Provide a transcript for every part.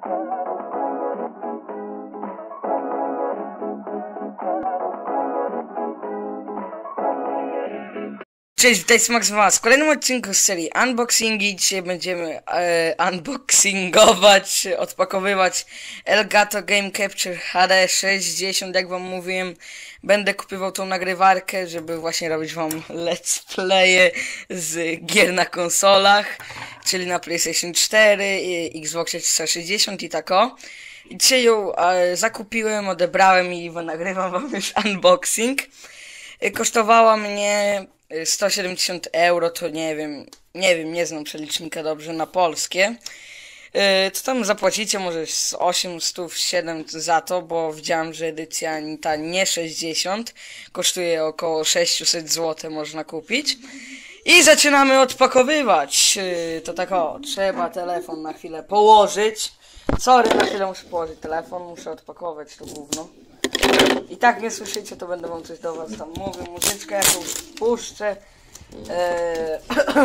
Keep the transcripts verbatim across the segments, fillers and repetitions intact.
Cześć, witajcie Max was w kolejnym odcinku z serii Unboxingi. Dzisiaj będziemy e, unboxingować, odpakowywać Elgato Game Capture H D sześćdziesiąt. Jak wam mówiłem, będę kupywał tą nagrywarkę, żeby właśnie robić wam let's playe z gier na konsolach, czyli na PlayStation cztery, Xbox trzysta sześćdziesiąt i tak o. I dzisiaj ją e, zakupiłem, odebrałem i nagrywam wam już unboxing. E, kosztowała mnie sto siedemdziesiąt euro, to nie wiem, nie wiem, nie znam przelicznika dobrze na polskie. Yy, co tam zapłacicie? Może z osiemset, siedem za to, bo widziałem, że edycja ta nie sześćdziesiąt kosztuje około sześćset złotych, można kupić. I zaczynamy odpakowywać. Yy, to tak o, trzeba telefon na chwilę położyć. Sorry, na chwilę muszę położyć telefon, muszę odpakować to gówno. I tak mnie słyszycie, to będę wam coś do was tam mówił, muzyczkę jakąś puszczę. Eee,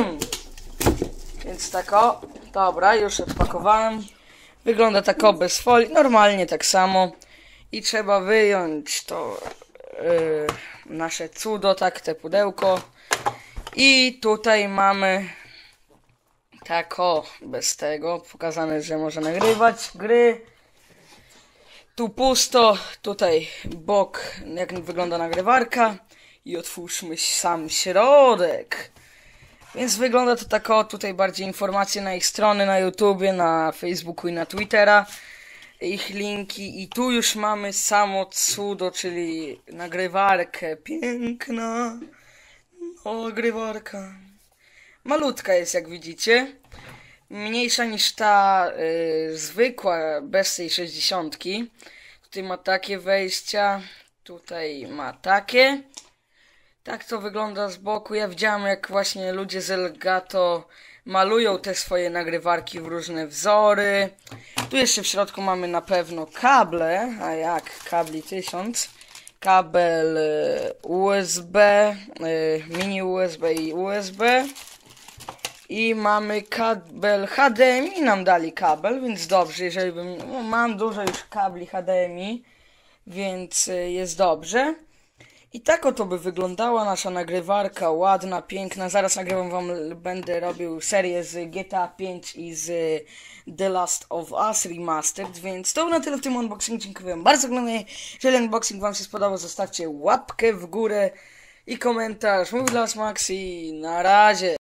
więc tak o, dobra, już odpakowałem. Wygląda tak o, bez folii, normalnie tak samo. I trzeba wyjąć to e, nasze cudo, tak, te pudełko. I tutaj mamy tak o, bez tego, pokazane, że można nagrywać gry. Tu pusto, tutaj bok, jak wygląda nagrywarka i otwórzmy sam środek. Więc wygląda to tak o, tutaj bardziej informacje na ich strony, na YouTubie, na Facebooku i na Twittera, ich linki i tu już mamy samo cudo, czyli nagrywarkę, piękna nagrywarka. Malutka jest, jak widzicie, mniejsza niż ta y, zwykła, bez tej sześćdziesiątki. Tutaj ma takie wejścia, tutaj ma takie. Tak to wygląda z boku. Ja widziałem, jak właśnie ludzie z Elgato malują te swoje nagrywarki w różne wzory. Tu jeszcze w środku mamy na pewno kable, a jak? Kabli tysiąc. Kabel y, U S B, y, mini U S B i U S B. I mamy kabel H D M I, nam dali kabel, więc dobrze, jeżeli bym, no, mam dużo już kabli H D M I, więc y, jest dobrze. I tak oto by wyglądała nasza nagrywarka, ładna, piękna. Zaraz nagrywam wam, będę robił serię z G T A pięć i z The Last of Us Remastered, więc to na tyle w tym unboxingu. Dziękuję wam bardzo za oglądanie. Jeżeli unboxing wam się spodobał, zostawcie łapkę w górę i komentarz. Mówi dla was Max i na razie.